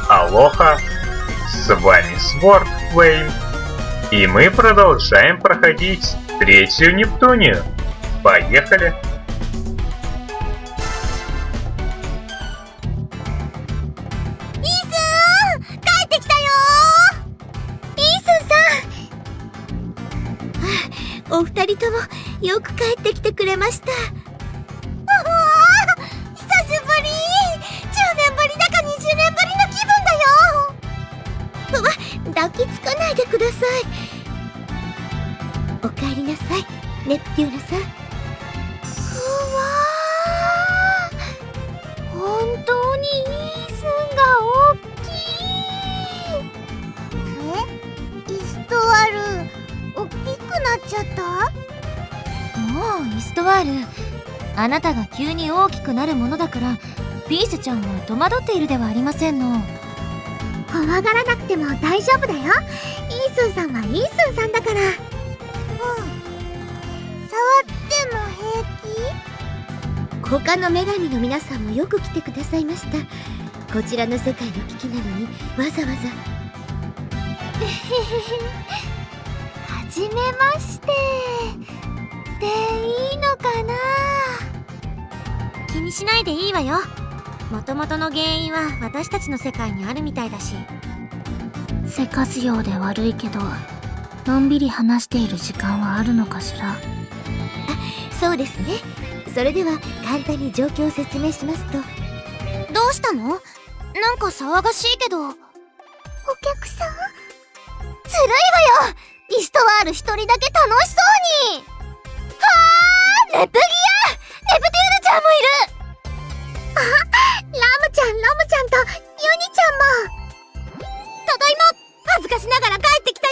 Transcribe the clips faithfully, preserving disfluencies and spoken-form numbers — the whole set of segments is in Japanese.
Алоха, с вами Sword Flame, и мы продолжаем проходить третью Нептунию. Поехали! お二人ともよく帰ってきてくれました。うわー、久しぶり。じゅうねんぶりだかにじゅうねんぶりの気分だよ。うわ、抱きつかないでください。おかえりなさい、ネプテューナさん。うわー、本当にイースンが大きい。え、イストワル大きくなっちゃった？もうイストワール、あなたが急に大きくなるものだからピースちゃんは戸惑っているではありませんの。怖がらなくても大丈夫だよ。イースンさんはイースンさんだから。うん、触っても平気？他の女神の皆さんもよく来てくださいました。こちらの世界の危機なのにわざわざはじめましてでいいのかな。気にしないでいいわよ。もともとの原因は私たちの世界にあるみたいだし。せかすようで悪いけど、のんびり話している時間はあるのかしら。あ、そうですね。それでは簡単に状況を説明しますと。どうしたの？なんか騒がしいけど。お客さん？ずるいわよ。イストワール一人だけ楽しそうに。はあ、ネプギア、ネプテュールちゃんもいる。あ、ラムちゃん、ラムちゃんとユニちゃんも。ただいま。恥ずかしながら帰ってきたよ。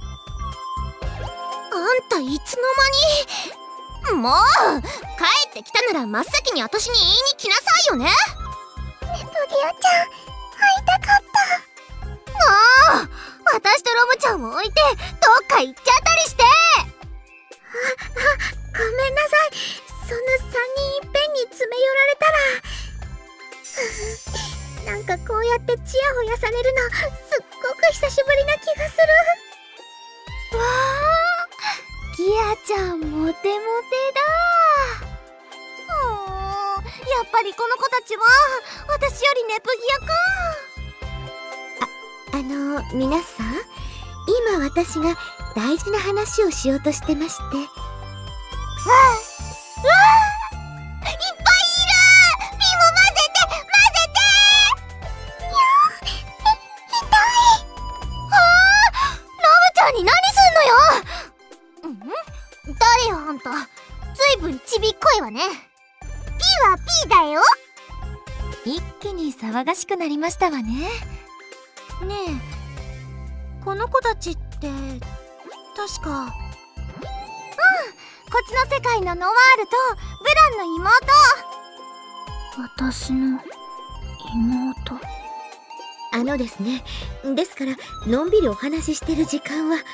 あんたいつの間に。もう帰ってきたなら真っ先に私に言いに来なさいよね。ネプギアちゃん、会いたかった。もう私とロムちゃんを置いてどっか行っちゃったりして。あ、あ、ごめんなさい。そんなさんにんいっぺんに詰め寄られたらなんかこうやってチヤホヤされるのすっごく久しぶりな気がする。わー、ギアちゃんモテモテだ。うーん、やっぱりこの子たちは私よりネプギアか。あの、皆さん、今私が大事な話をしようとしてまして。わあ、わあ、いっぱいいる。ピも混ぜて混ぜて。いやー、い、痛い。はあ、ラムちゃんに何すんのよ。ん？誰よあんた。ずいぶんちびっこいわね。ピはピだよ。一気に騒がしくなりましたわね。ねえ、この子たちって確か。うん、こっちの世界のノワールとブランの妹。私の妹。あのですね、ですからのんびりお話ししてる時間は。あれ、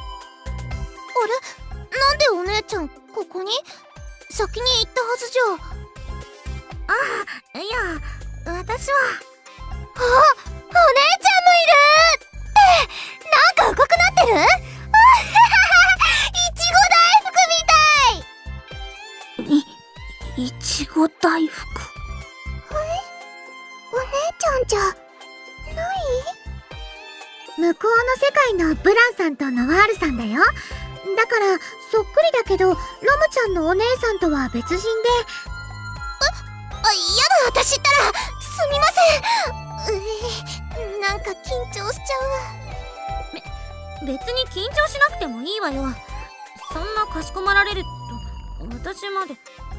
なんでお姉ちゃんここに？先に行ったはずじゃ。ああ、いや、私は。あ、お姉ちゃんもいるってなんか赤くなってる？いちご大福みたい。い、いちご大福。え？お姉ちゃんじゃない？向こうの世界のブランさんとノワールさんだよ。だからそっくりだけどロムちゃんのお姉さんとは別人で。え、あ、やだ、私ったらすみません。うえ、なんか緊張しちゃう。べ、別に緊張しなくてもいいわよ。そんなかしこまられると私まで。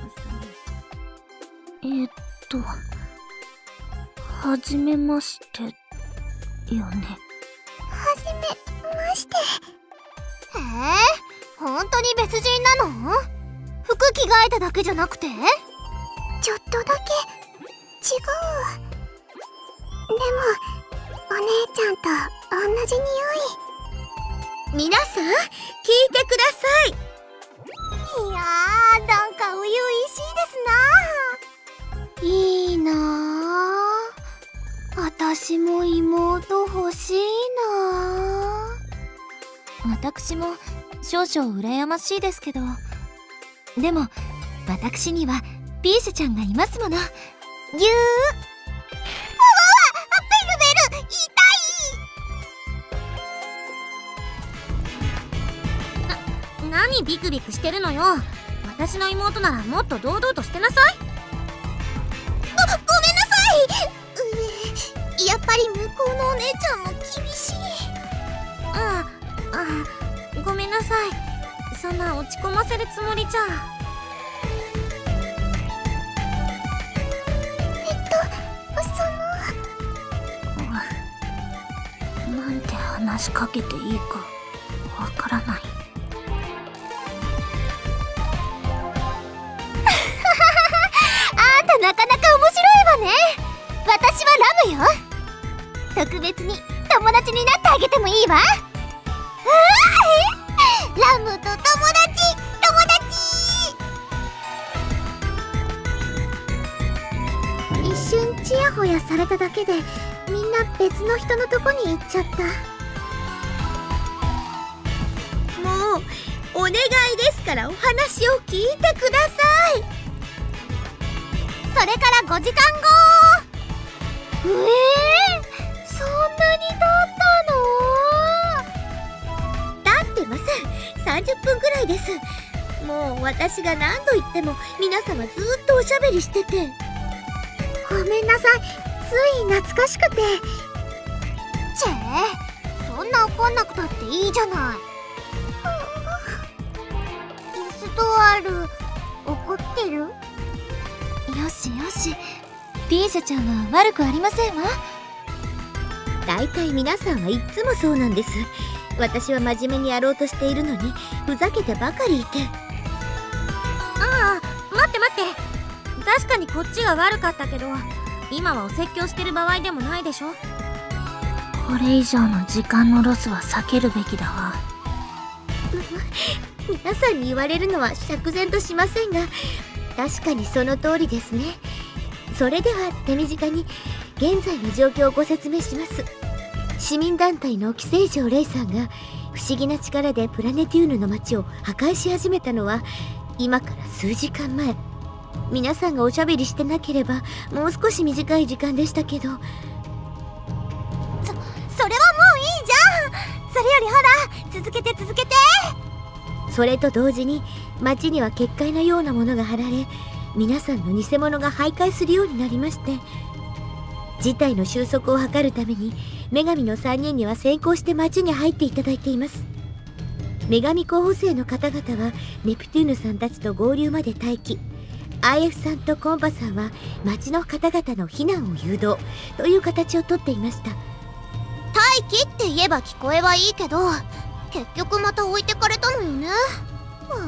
えっとはじめましてよね。はじめまして。えー、本当に別人なの？服着替えただけじゃなくて？ちょっとだけ違う。でもお姉ちゃんと同じ匂い。皆さん聞いてください。いやー、なんか初々しいですな。いいなー。私私も妹欲しいな。私も少々羨ましいですけど、でも私にはピーシュちゃんがいますもの。ぎゅー。うわベルベル、痛い。な、何ビクビクしてるのよ。私の妹ならもっと堂々としてなさい。ご、ごめんなさい。うやっぱり向こうのお姉ちゃんも厳しい。ああ、あ、ごめんなさい。そんな落ち込ませるつもりじゃ。えっと、その、なんて話しかけていいかわからない。あんたなかなか面白いわね。私はラムよ。特別に友達になってあげてもいいわ。ラムと友達、友達。一瞬チヤホヤされただけでみんな別の人のとこに行っちゃった。もうお願いですからお話を聞いてください。それからごじかんご。えー、そんなに経ったの？だってまささんじゅっぷんくらいです。もう私が何度言っても皆様ずーっとおしゃべりしてて。ごめんなさい、つい懐かしくて。チェー、そんな怒んなくたっていいじゃない。イスドアル、怒ってる？よしよし、ピーシャちゃんは悪くありませんわ。だいたい皆さんはいっつもそうなんです。私は真面目にやろうとしているのにふざけてばかりいて。ああ、待って待って。確かにこっちが悪かったけど、今はお説教してる場合でもないでしょ。これ以上の時間のロスは避けるべきだわ。皆さんに言われるのは釈然としませんが、確かにその通りですね。それでは手短に現在の状況をご説明します。市民団体の寄生嬢レイさんが不思議な力でプラネテューヌの街を破壊し始めたのは今から数時間前。皆さんがおしゃべりしてなければもう少し短い時間でしたけど。そ、それはもういいじゃん。それよりほら、続けて続けて。それと同時に街には結界のようなものが貼られ、皆さんの偽物が徘徊するようになりまして、事態の収束を図るために女神のさんにんには先行して町に入っていただいています。女神候補生の方々はネプテューヌさんたちと合流まで待機、 アイエフ さんとコンパさんは町の方々の避難を誘導という形をとっていました。待機って言えば聞こえはいいけど、結局また置いてかれたのよね。うん、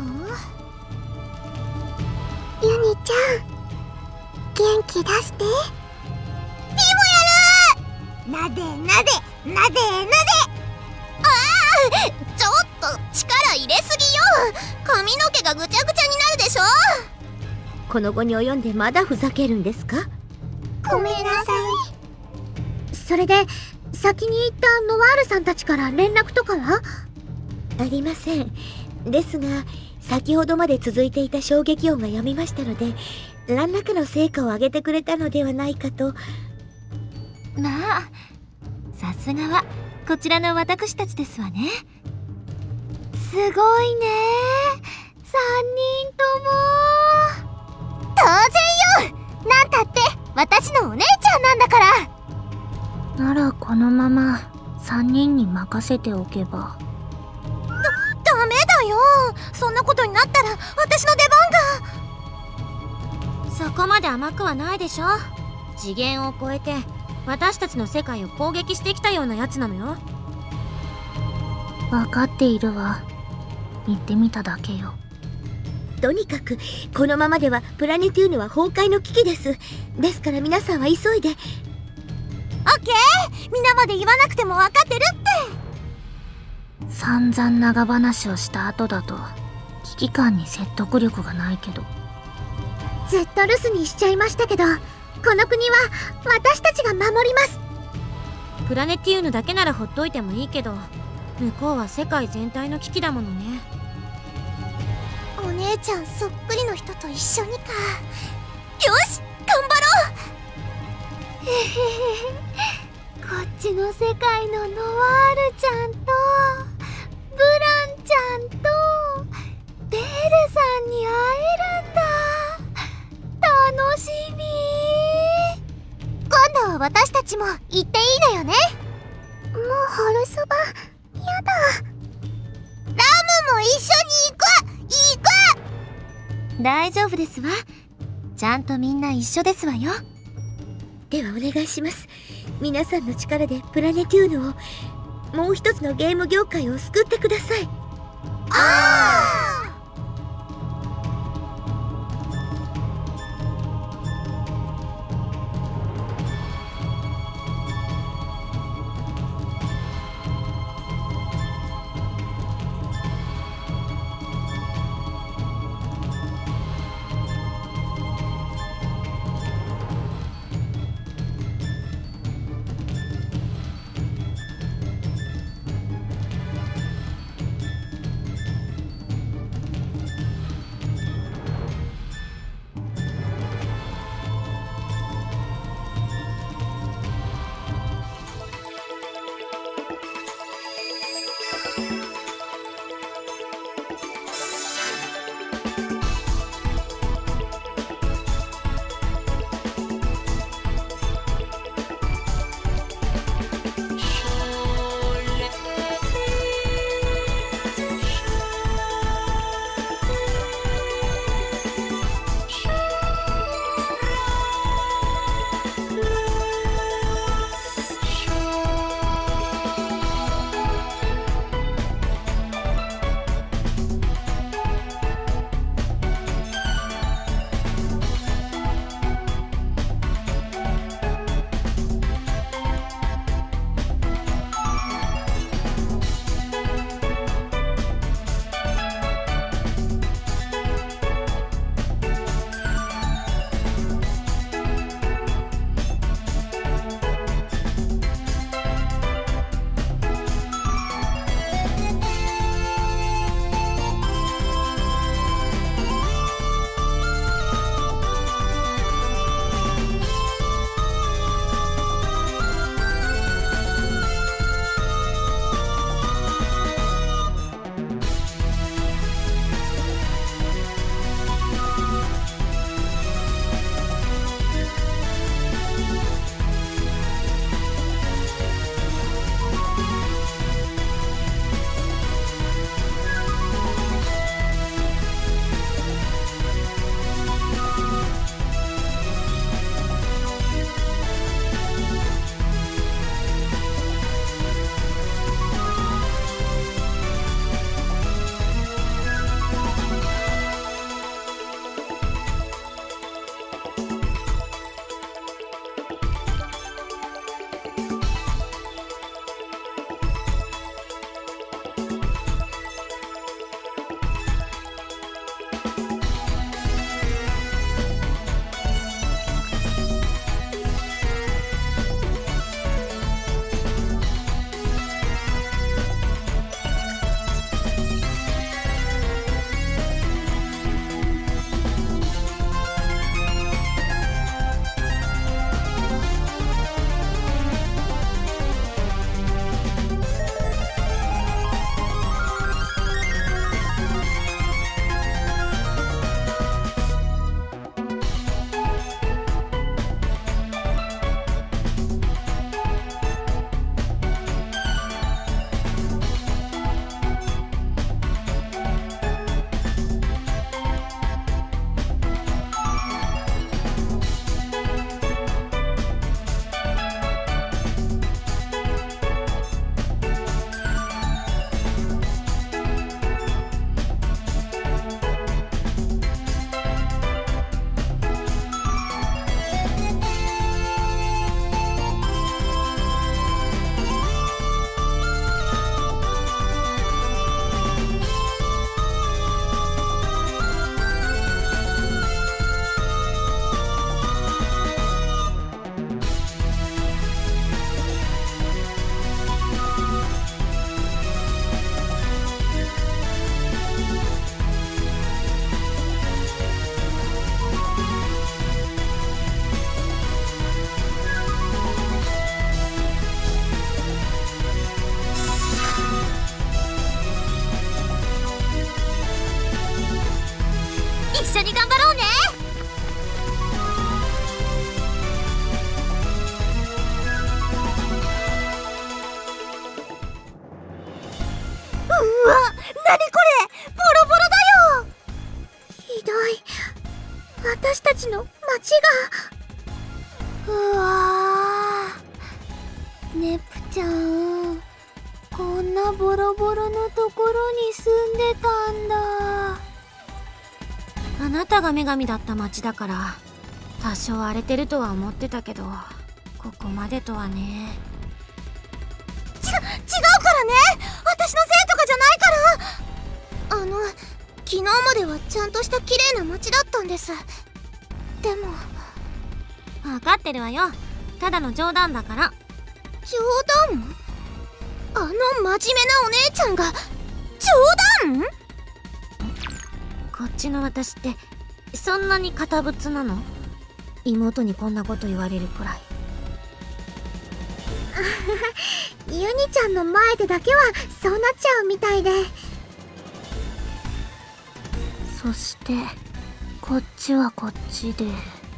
ユニちゃん、元気出して。ピもやる。なでなでなでなで。ああ、ちょっと力入れすぎよ。髪の毛がぐちゃぐちゃになるでしょ。この後に及んでまだふざけるんですか？ごめんなさい。それで先に行ったノワールさんたちから連絡とかは？ありません。ですが先ほどまで続いていた衝撃音がやみましたので、何らかの成果を上げてくれたのではないかと。まあ、さすがはこちらの私たちですわね。すごいね、さんにんとも。当然よ。なんたって私のお姉ちゃんなんだから。ならこのままさんにんに任せておけば。ダメだよ。そんなことになったら私の出番が。そこまで甘くはないでしょ。次元を超えて私たちの世界を攻撃してきたようなやつなのよ。分かっているわ。言ってみただけよ。とにかくこのままではプラネテューヌは崩壊の危機です。ですから皆さんは急いで。オッケー、皆まで言わなくても分かってるって。散々長話をした後だと危機感に説得力がないけど。ずっと留守にしちゃいましたけど、この国は私たちが守ります。 プラネティウヌだけならほっといてもいいけど、向こうは世界全体の危機だものね。 お姉ちゃんそっくりの人と一緒にか。よし頑張ろう。へへへ、こっちの世界のノワールちゃんとブランちゃんとベールさんに会えるんだ。楽しみ。今度は私たちも行っていいのよね。もう春そばやだ。ラムも一緒に行く行く。大丈夫ですわ。ちゃんとみんな一緒ですわよ。ではお願いします。皆さんの力でプラネテューヌを、もう一つのゲーム業界を救ってください。ああ。 ちの町が。うわー、ネプちゃん、こんなボロボロのところに住んでたんだ。 あなたが女神だった町だから多少荒れてるとは思ってたけど、ここまでとはね。 ち、違うからね、私のせいとかじゃないから。あの、昨日まではちゃんとした綺麗な街だったんです。でも分かってるわよ、ただの冗談だから。 冗談？あの真面目なお姉ちゃんが冗談？ こっちの私ってそんなに堅物なの？妹にこんなこと言われるくらい。 ユニちゃんの前でだけはそうなっちゃうみたいで。 そしてこっちはこっちで。あ、 あ、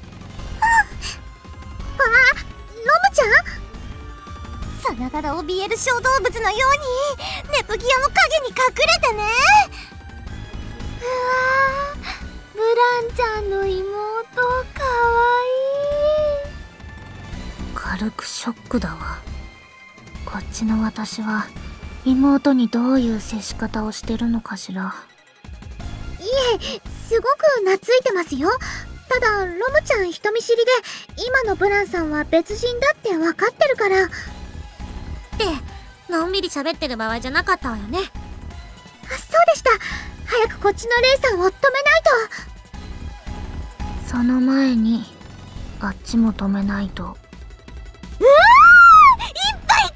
ロムちゃん？さながら怯える小動物のようにネプギアも影に隠れてね。うわー、ブランちゃんの妹かわいい。 軽くショックだわ。こっちの私は妹にどういう接し方をしてるのかしら。 いえ、すごく懐いてますよ。ただロムちゃん人見知りで、今のブランさんは別人だって分かってるから。 ってのんびり喋ってる場合じゃなかったわよね。 あ、そうでした。早くこっちのレイさんを止めないと。 その前にあっちも止めないと。 うわー、いっぱい壊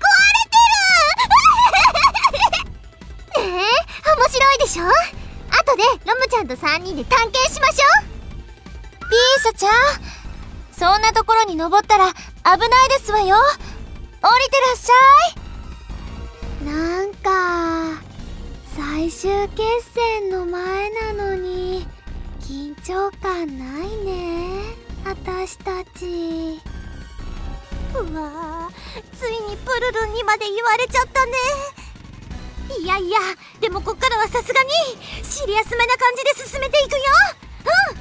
れてるねえ、面白いでしょ。後でロムちゃんとさんにんで探検しましょう。ビーサちゃん、そんなところに登ったら危ないですわよ。降りてらっしゃい。なんか最終決戦の前なのに緊張感ないね、私たち。うわー、ついにプルルンにまで言われちゃったね。いやいや、でもこっからはさすがにシリアスめな感じで進めていくよ。うん。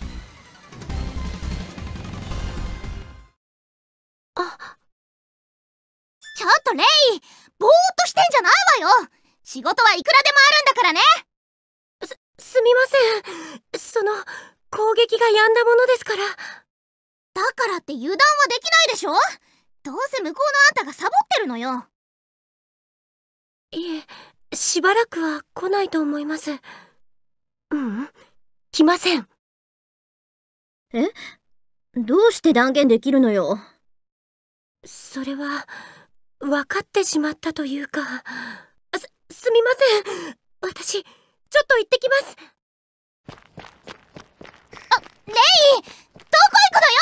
あ、 ちょっとレイ、ぼーっとしてんじゃないわよ。仕事はいくらでもあるんだからね。 す、すみません。その攻撃が止んだものですから。 だからって油断はできないでしょ。どうせ向こうのあんたがサボってるのよ。 いえ、しばらくは来ないと思います。ううん、来ません。 え？どうして断言できるのよ。 それは分かってしまったというか。す、すみません。私、ちょっと行ってきます。 あ、レイ、どこ行くのよ。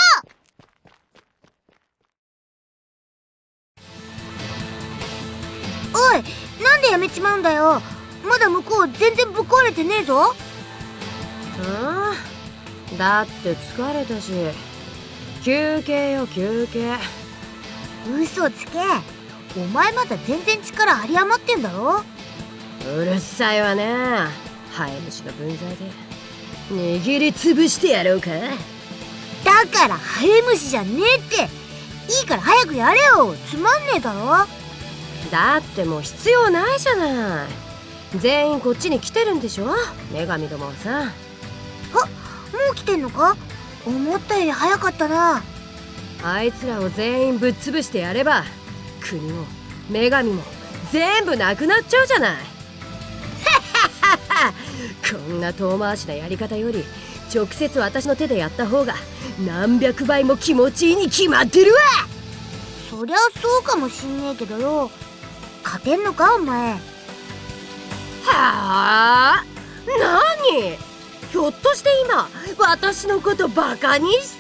おい、なんでやめちまうんだよ。まだ向こう全然ぶっ壊れてねえぞ。 ああ、だって疲れたし、休憩よ休憩。 嘘つけ。お前まだ全然力有り余ってんだろ。 うるさいわね。ハエムシの分際で握りつぶしてやろうか。 だからハエムシじゃねえって。いいから早くやれよ。つまんねえだろ。 だってもう必要ないじゃない。全員こっちに来てるんでしょ、女神どもはさ。 は、もう来てんのか。思ったより早かったな。 あいつらを全員ぶっ潰してやれば国も女神も全部なくなっちゃうじゃない。こんな遠回しなやり方より直接私の手でやった方が何百倍も気持ちいいに決まってるわ。 そりゃそうかもしんねえけどよ。勝てんのかお前。 はあ、何？ひょっとして今私のことバカにした？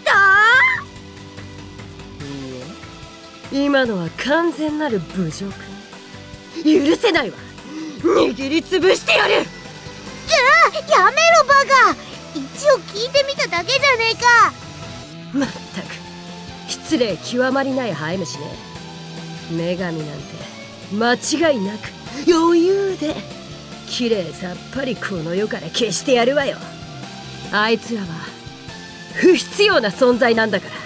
いいえ、今のは完全なる侮辱。許せないわ。握りつぶしてやる。 じゃあやめろバカ。一応聞いてみただけじゃねえか。 まったく失礼極まりないハエムシね。女神なんて間違いなく余裕で綺麗さっぱりこの世から消してやるわよ。あいつらは不必要な存在なんだから。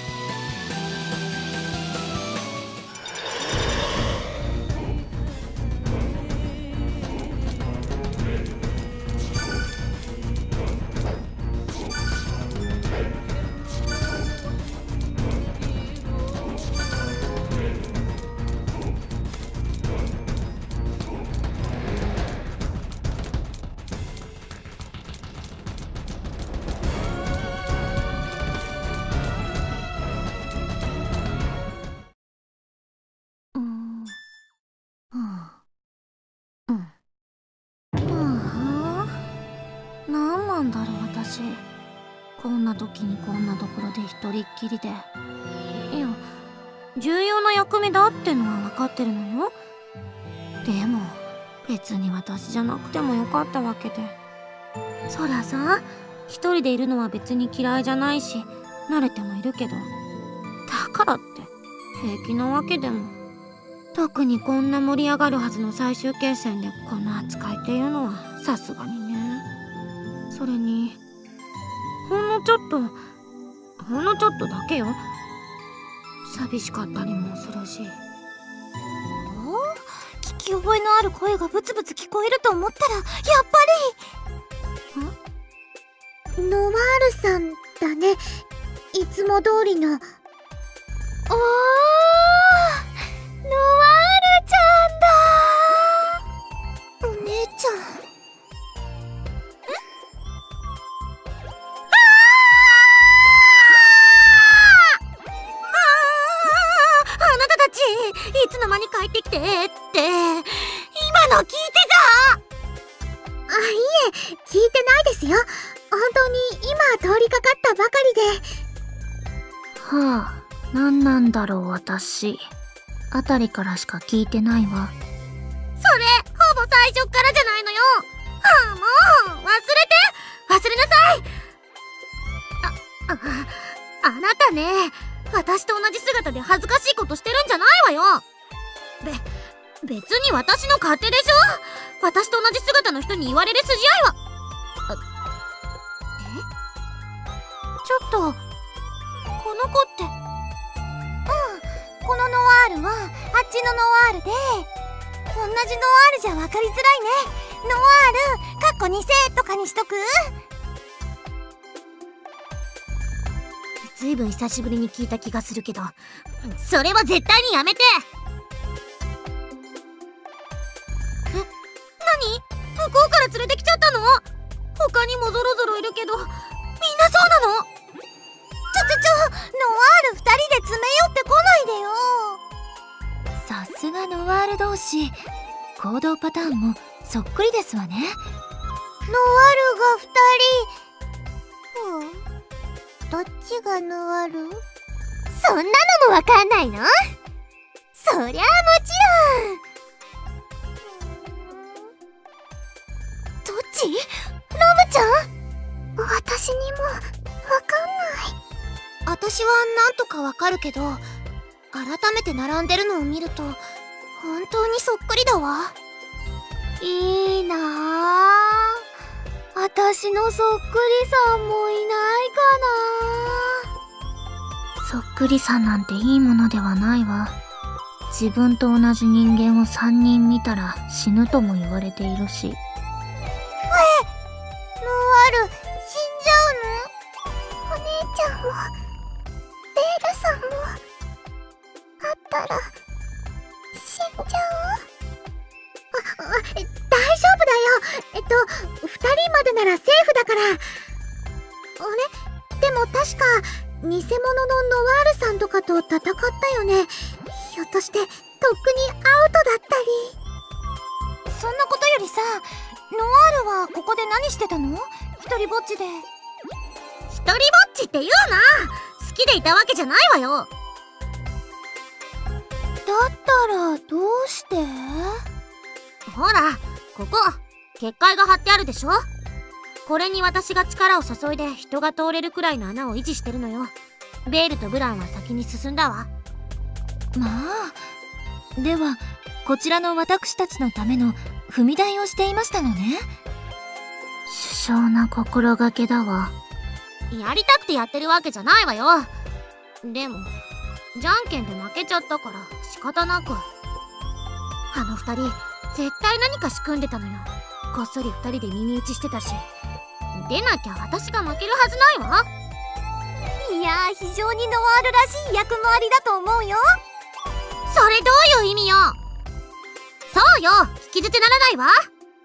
なんだろう私、こんな時にこんなところで一人っきりで。いや、重要な役目だってのは分かってるのよ。でも別に私じゃなくてもよかったわけで。そりゃさ、一人でいるのは別に嫌いじゃないし慣れてもいるけど、だからって平気なわけでも。特にこんな盛り上がるはずの最終決戦でこの扱いっていうのはさすがにね。それにほんのちょっとほんのちょっとだけよ。寂しかったりもするし。 おお、聞き覚えのある声がブツブツ聞こえると思ったら、やっぱりノワールさんだね。いつも通りの。おー、ノワールちゃんだ。お姉ちゃん。 いつの間に帰ってきてって今の聞いてた？ あ、いえ、聞いてないですよ。本当に今通りかかったばかりで。 はあ、何なんだろう私。あたりからしか聞いてないわ。それほぼ最初っからじゃないのよ。はあ、もう忘れて忘れなさい。あ、あ、あなたね、私と同じ姿で恥ずかしいことしてるんじゃないわよ。べ、別に私の勝手でしょ。私と同じ姿の人に言われる筋合いは。え？ちょっと、この子って。 うん、このノワールはあっちのノワールで、同じノワールじゃ分かりづらいね。ノワールかっこに世とかにしとく？ ずいぶん久しぶりに聞いた気がするけど、それは絶対にやめて。え、何？向こうから連れてきちゃったの？他にもゾロゾロいるけど、みんなそうなの？ ちょちょちょ、ノワールふたりで詰め寄ってこないでよ。 さすがノワール同士、行動パターンもそっくりですわね。 ノワールがふたり。うん、どっちがノワール？そんなのもわかんないの？そりゃあもちろん。どっち？ラムちゃん？私にもわかんない。私はなんとかわかるけど、改めて並んでるのを見ると本当にそっくりだわ。いいなあ。私のそっくりさんもいないかな。 そっくりさんなんていいものではないわ。自分と同じ人間をさんにん見たら死ぬとも言われているし。え、ノワール死んじゃうの？お姉ちゃんもベールさんもあったら死んじゃう？あ、あ、大丈夫だよ。えっとふたりまでならセーフだから。あれ？でも確か偽物のノワールさんとかと戦ったよね。ひょっとしてとっくにアウトだったり。そんなことよりさ、ノワールはここで何してたの？一人ぼっちで。 一人ぼっちって言うな。好きでいたわけじゃないわよ。 だったらどうして？ ほら、ここ結界が張ってあるでしょ。これに私が力を注いで人が通れるくらいの穴を維持してるのよ。ベールとブランは先に進んだわ。 まあ、ではこちらの私たちのための踏み台をしていましたのね。 殊勝な心がけだわ。 やりたくてやってるわけじゃないわよ。でもじゃんけんで負けちゃったから仕方なく。あの二人絶対何か仕組んでたのよ。こっそり二人で耳打ちしてたし、出なきゃ私が負けるはずないわ。 いやー、非常にノワールらしい役回りだと思うよ。 それどういう意味よ。そうよ、聞き捨てならないわ。あ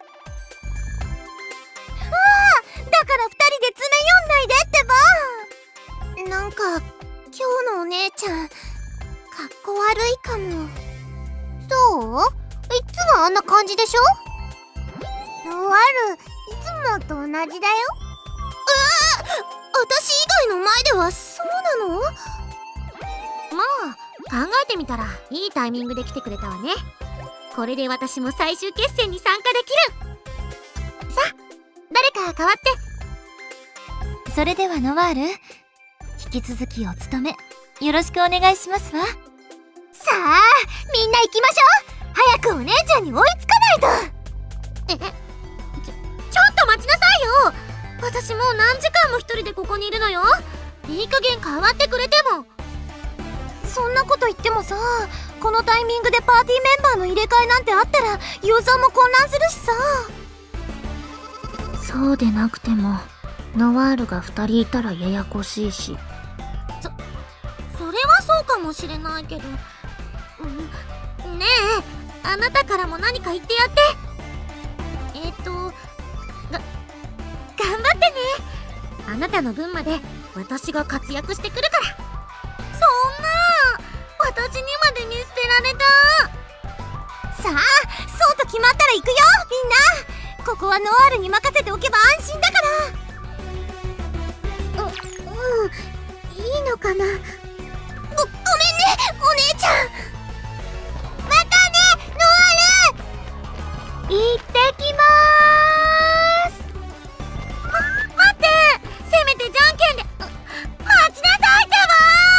あ、だから二人で爪読んないでってば。なんか今日のお姉ちゃんかっこ悪いかも。そう？いつもあんな感じでしょ？ノワール、いつもと同じだよ。えー、私以外の前ではそうなの？ まあ考えてみたらいいタイミングで来てくれたわね。これで私も最終決戦に参加できる。さあ、誰か代わって。 それではノワール、引き続きお務めよろしくお願いしますわ。 さあ、みんな行きましょう。早くお姉ちゃんに追いつかないと。 え、ちょ、ちょっと待ちなさいよ。私もう何時間も一人でここにいるのよ。いい加減変わってくれても。 そんなこと言ってもさ、このタイミングでパーティーメンバーの入れ替えなんてあったらユーザーも混乱するしさ。 そうでなくてもノワールがふたりいたらややこしいし。そ、それはそうかもしれないけど、うん、ねえ、あなたからも何か言ってやって。えっとが、頑張ってね。あなたの分まで私が活躍してくるから。そんな、私にまで見捨てられた。 さあ、そうと決まったら行くよ、みんな。ここはノワールに任せておけば安心だから。う、うん、いいのかな。ご、ごめんね、お姉ちゃん。またね、ノワール。行ってきまーす。 ま、待って、せめてじゃんけんで。待ちなさいってば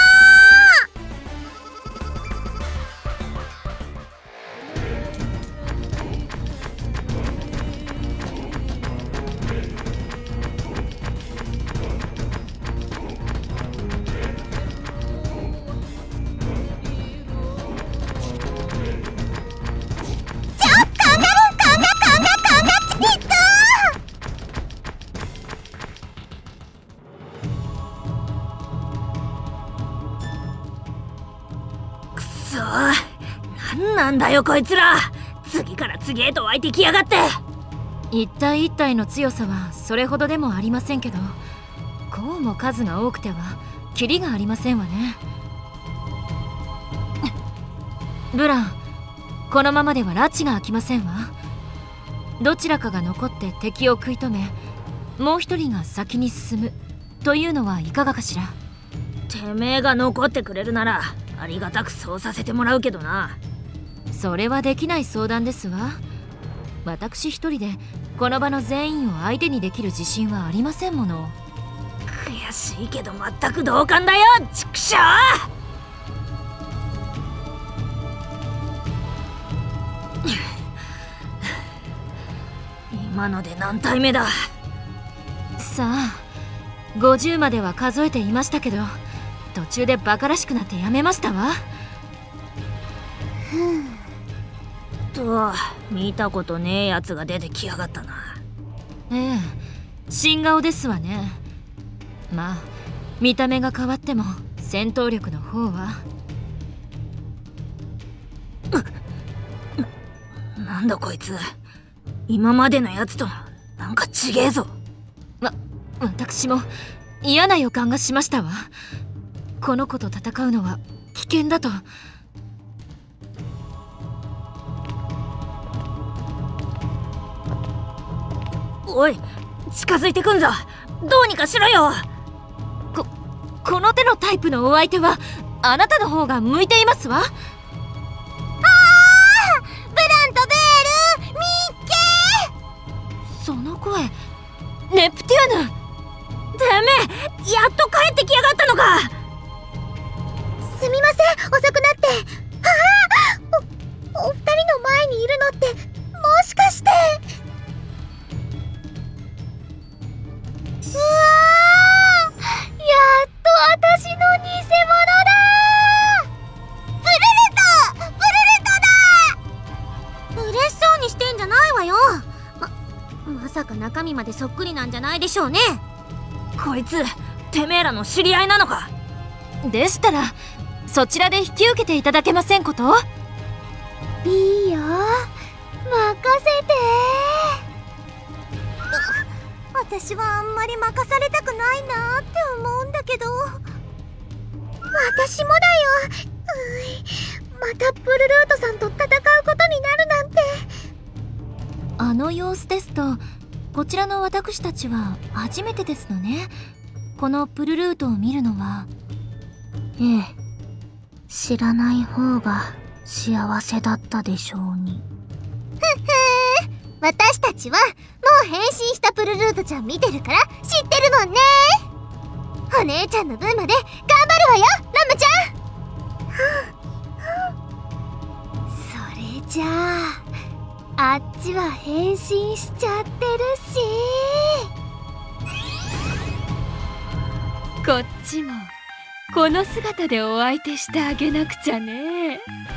なんだよこいつら、次から次へと湧いてきやがって。一体一体の強さはそれほどでもありませんけど、こうも数が多くてはキリがありませんわね。ブラン、このままでは拉致が開きませんわ。どちらかが残って敵を食い止め、もう一人が先に進むというのはいかがかしら。てめえが残ってくれるならありがたくそうさせてもらうけどな。それはできない相談ですわ。私一人でこの場の全員を相手にできる自信はありませんもの。悔しいけど全く同感だよ、ちくしょう。今ので何体目だ。さあ、ごじゅうまでは数えていましたけど、途中でバカらしくなってやめましたわ。と、見たことねえやつが出てきやがったな。ええ、新顔ですわね。まあ見た目が変わっても戦闘力の方は。な、なんだこいつ、今までのやつとなんか違えぞ。わ、私も嫌な予感がしましたわ。この子と戦うのは危険だと。おい、近づいてくんぞ。どうにかしろよ。こ、この手のタイプのお相手はあなたの方が向いていますわ。ああ、 ブランとベール、みっけ。 その声、ネプテューヌ。てめえ、やっと帰ってきやがったのか。 すみません、遅くなって。ああ、お、お二人の前にいるのってもしかして。うわー、 さか中身までそっくりなんじゃないでしょうね。 こいつてめえらの知り合いなのか？でしたらそちらで引き受けていただけませんこと？ いいよ、任せて。私はあんまり任されたくないなって思うんだけど。私もだよ。うい、またブルルートさんと戦うことになるなんて。 あの様子ですと、こちらの私たちは初めてですのね。このプルルートを見るのは。ええ、知らない方が幸せだったでしょうに。 ふふー、私たちはもう変身したプルルートちゃん見てるから知ってるもんね。お姉ちゃんの分まで頑張るわよ、ラムちゃん。それじゃああっちは変身しちゃってるし、 こっちもこの姿でお相手してあげなくちゃね。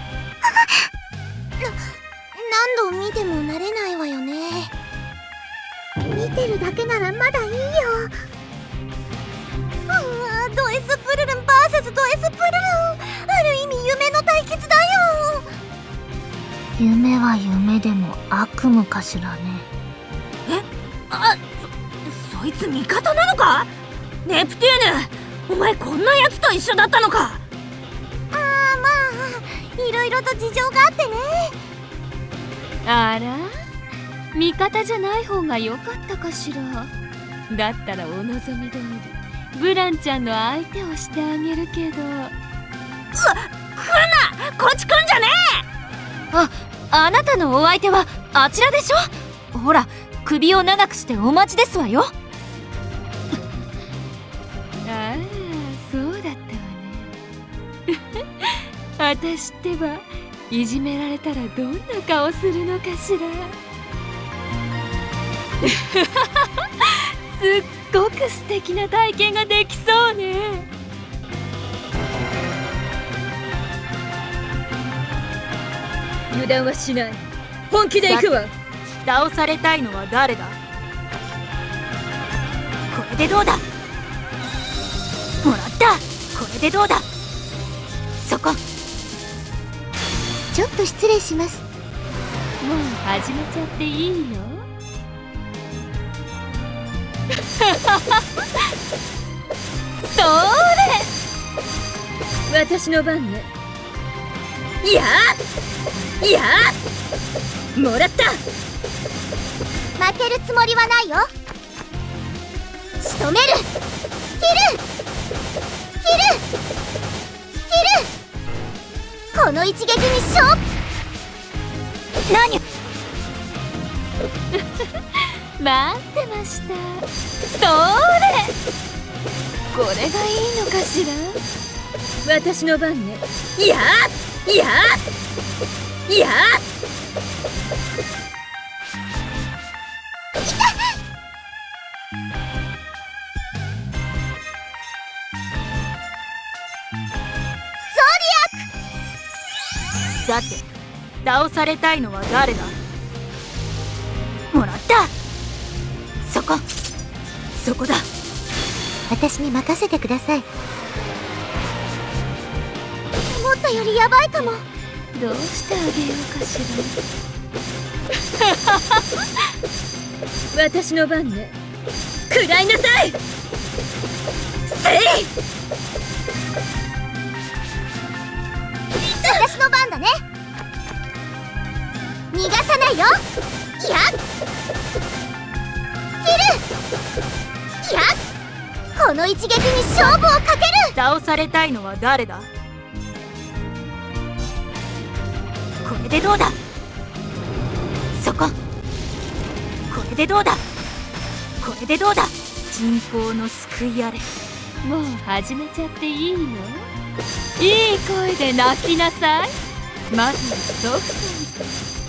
何度見ても慣れないわよね。見てるだけならまだいいよ。うわ、ド S プルルン ブイエス ド S プルルン、ある意味夢の対決だよ。 夢は夢でも悪夢かしらね。 え、あ、そ、そいつ味方なのか？ネプテューヌ、お前こんなやつと一緒だったのか？ ああ、まあいろいろと事情があってね。 あら、味方じゃない方が良かったかしら。だったらお望み通りブランちゃんの相手をしてあげるけど。うわ、来るな、こっち来んじゃねえ。あ、あなたのお相手はあちらでしょ。ほら、首を長くしてお待ちですわよ。あら、そうだったわね。私ってばいじめられたらどんな顔するのかしら。すっごく素敵な体験ができそうね。油断はしない。本気で行くわ。倒されたいのは誰だ？これでどうだ？もらった。これでどうだ？そこ。 ちょっと失礼します。 もう始めちゃっていいの？それ！私の番ね。いやーいやー、もらった。 負けるつもりはないよ。仕留める。切る切る切る。この一撃に勝負。何待ってました。それ、これがいいのかしら。私の番ね。いやーいやーいやー。さて、倒されたいのは誰だ？もらった。そこ、そこだ。 私に任せてください。思ったよりヤバいかも。 どうしてあげようかしら。私の番ね。食らいなさい。せい。 私の番だね。逃がさないよ。いや、切る。いや、この一撃に勝負をかける。 倒されたいのは誰だ？これでどうだ？そこ。これでどうだ？これでどうだ？人口の救いあれ。もう始めちゃっていいの？いい声で泣きなさい。まずはソフ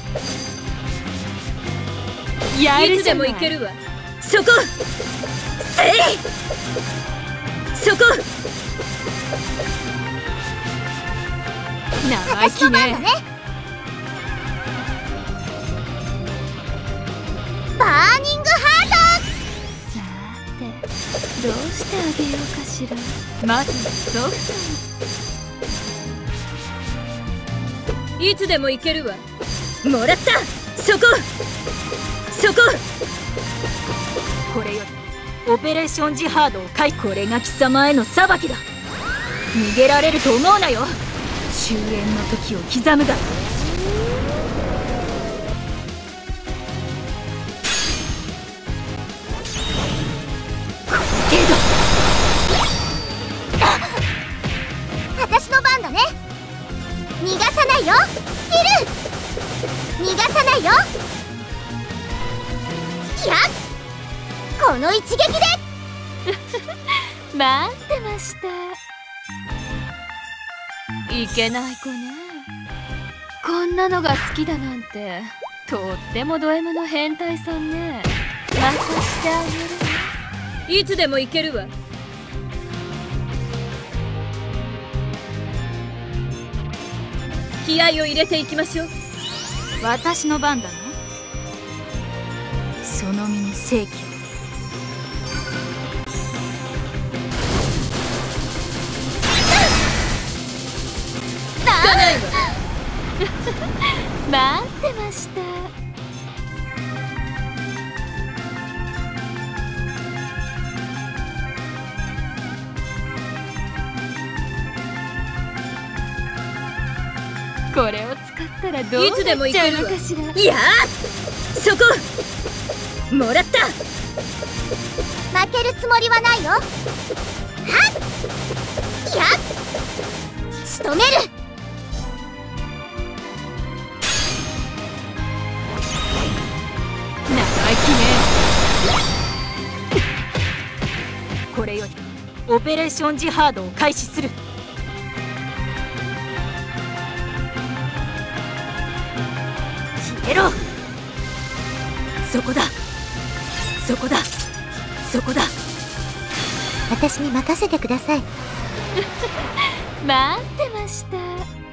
トに。やるじゃない。いつでもいけるわ。そこ。せい。そこ。生意気ね。 バーニングハどうしてあげようかしら。まずソフト。いつでも行けるわ。もらった。そこそこ。これよりオペレーションジハードを解。これが貴様への裁きだ。逃げられると思うなよ。終焉の時を刻むが。 私の番だね。逃がさないよヒル。逃がさないよ。やっこの一撃で待ってました。いけない子ね。こんなのが好きだなんてとってもド M の変態さんね。またしてあげる。いつでも行けるわ。気合を入れていきましょう。私の番だな。その身に正義を。待ってました。これを使ったらどうなっちゃうのかしら。いやそこもらった。 負けるつもりはないよ。はっやっ仕留める。 生意気ね。これよりオペレーションジハードを開始する。消えろ。そこだそこだそこだ。 私に任せてください。 待ってました。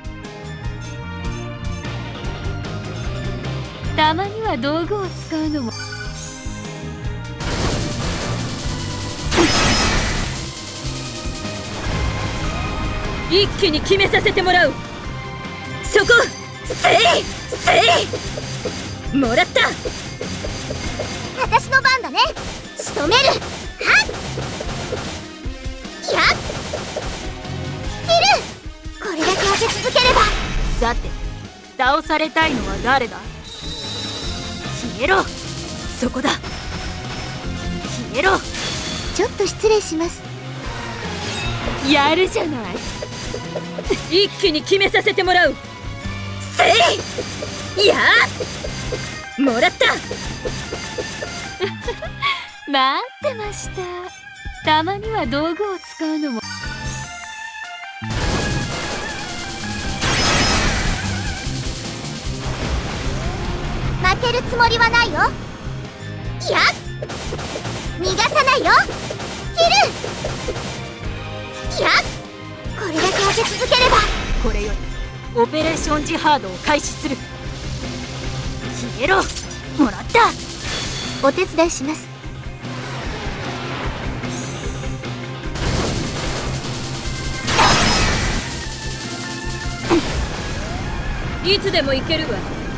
たまには道具を使うのも。一気に決めさせてもらう。そこせいせい。もらった。 私の番だね。仕留める。はっやっヒル。これだけ当て続ければ。 さて倒されたいのは誰だ。消えろ。そこだ。消えろ。 ちょっと失礼します。 やるじゃない。一気に決めさせてもらう。せいやーもらった。待ってました。たまには道具を使うのも。 負けるつもりはないよ。やっ逃がさないよヒル。やっこれだけ当て続ければ。 これよりオペレーションジハードを開始する。消えろ。もらった。 お手伝いします。 いつでも行けるわ。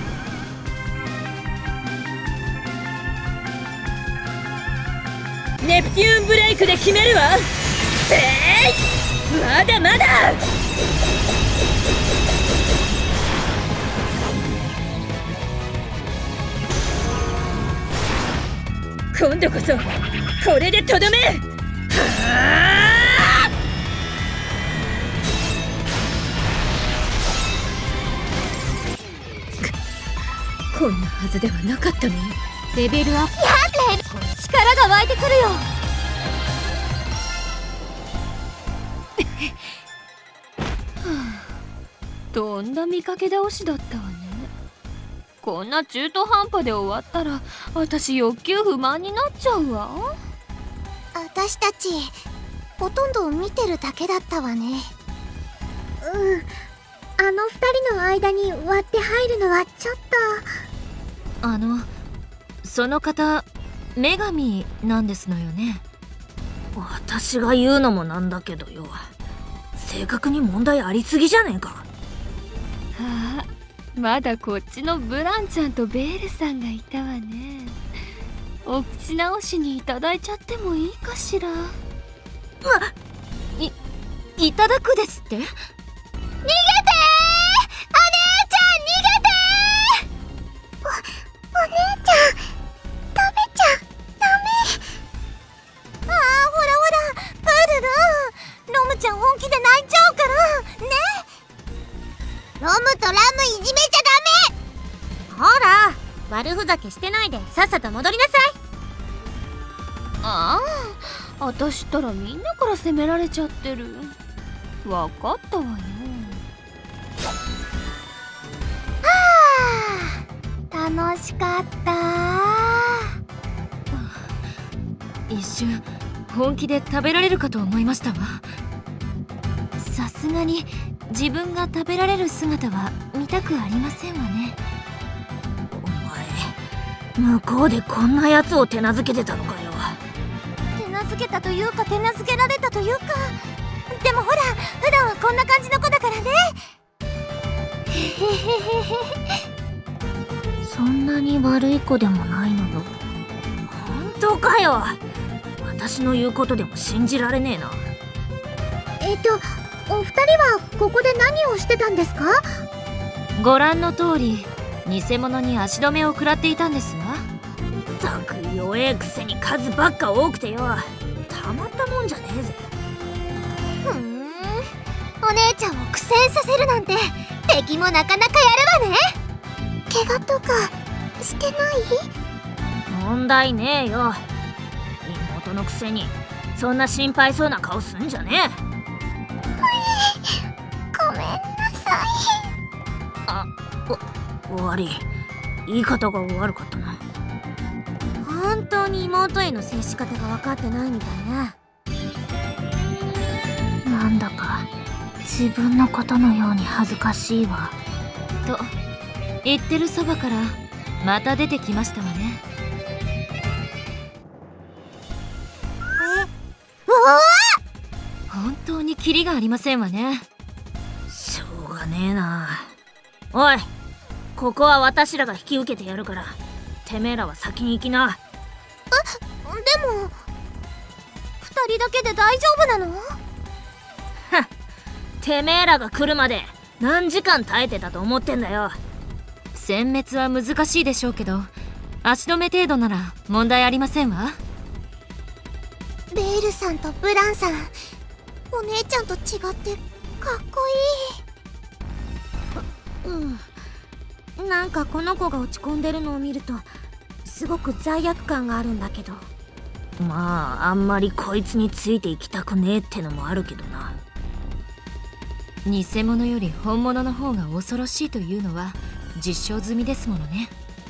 ネプテューンブレイクで決めるわ。せいまだまだ。今度こそこれでとどめ。はあ。こんなはずではなかったのに。レベルアップ。 やっ力が湧いてくるよ。とんだ見かけ倒しだったわね。こんな中途半端で終わったら私欲求不満になっちゃうわ。 私たちほとんど見てるだけだったわね。うんあの二人の間に割って入るのはちょっと。 あのその方女神なんですのよね。 私が言うのもなんだけどよ、正確に問題ありすぎじゃねえか。はあ、まだこっちのブランちゃんとベールさんがいたわね。お口直しにいただいちゃってもいいかしら。い、いただくですって？逃げてー！お姉ちゃん逃げてー！お、お姉ちゃん食べちゃダメ。ああ、ほらほら、プールルン、ロムちゃん本気で泣いちゃうからね。ロムとラムいじめちゃダメ。 ほら、悪ふざけしてないでさっさと戻りなさい。 ああ、私ったらみんなから責められちゃってる。わかったわよ。 はあ、楽しかった。 一瞬本気で食べられるかと思いましたわ。さすがに自分が食べられる姿は見たくありませんわね。 お前、向こうでこんなやつを手なずけてたのかよ。 手なずけたというか手なずけられたというか、でもほら、普段はこんな感じの子だからね。 そんなに悪い子でもないのよ。本当かよ。私の言うことでも信じられねえな。 えっとお二人はここで何をしてたんですか？ ご覧の通り偽物に足止めを食らっていたんですわ。 ったく弱えくせに数ばっか多くてよ、たまったもんじゃねえぜ。 ふーん、お姉ちゃんを苦戦させるなんて敵もなかなかやるわね。怪我とかしてない？ 問題ねえよ。妹のくせにそんな心配そうな顔すんじゃねえ。 ごめんなさい。 あ、お、悪い。言い方が悪かったな。 本当に妹への接し方が分かってないみたいね。 なんだか自分のことのように恥ずかしいわ。 と言ってるそばからまた出てきましたわね。 え、うわあ！本当にキリがありませんわね。 しょうがねえな。おい、ここは私らが引き受けてやるから、てめえらは先に行きな。 あ、でも二人だけで大丈夫なの？ はっ、てめえらが来るまで何時間耐えてたと思ってんだよ。 殲滅は難しいでしょうけど、足止め程度なら問題ありませんわ。 ベールさんとブランさん、お姉ちゃんと違ってかっこいい。う、うん、なんかこの子が落ち込んでるのを見るとすごく罪悪感があるんだけど。 まああんまりこいつについていきたくねえってのもあるけどな。 偽物より本物の方が恐ろしいというのは実証済みですものね。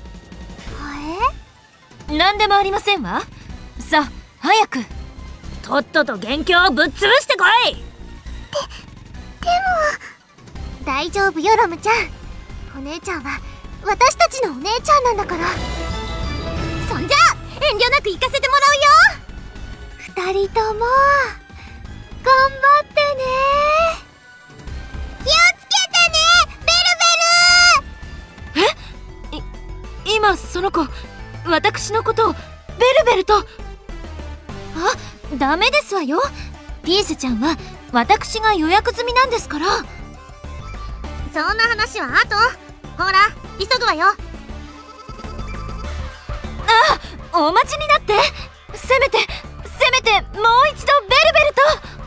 え？ 何でもありませんわ。さあ早く。 とっとと元凶をぶっ潰してこい。で、でも大丈夫よロムちゃん。お姉ちゃんは私たちのお姉ちゃんなんだから。そんじゃ遠慮なく行かせてもらうよ。二人とも頑張ってね。気をつけてね、ベルベル。 え？い、今その子私のことをベルベルと。あ、ダメですわよ。ピースちゃんは私が予約済みなんですから。 そんな話は後。ほら急ぐわよ。 あ、お待ちになって。せめてせめてもう一度ベルベルと。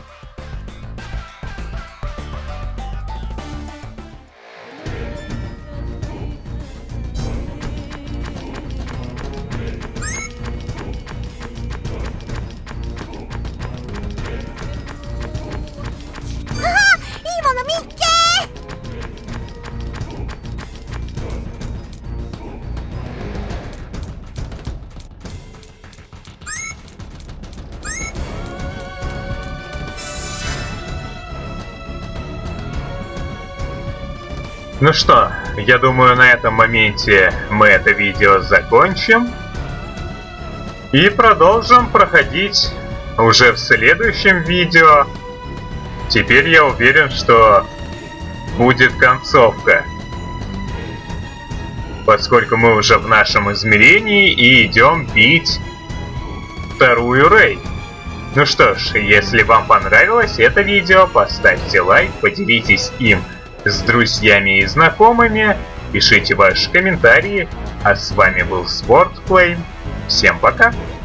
Ну что, я думаю, на этом моменте мы это видео закончим и продолжим проходить уже в следующем видео. Теперь я уверен, что будет концовка, поскольку мы уже в нашем измерении и идем бить вторую Рей. Ну что ж, если вам понравилось это видео, поставьте лайк, поделитесь им с друзьями и знакомыми, пишите ваши комментарии. А с вами был Спортфлейм. Всем пока!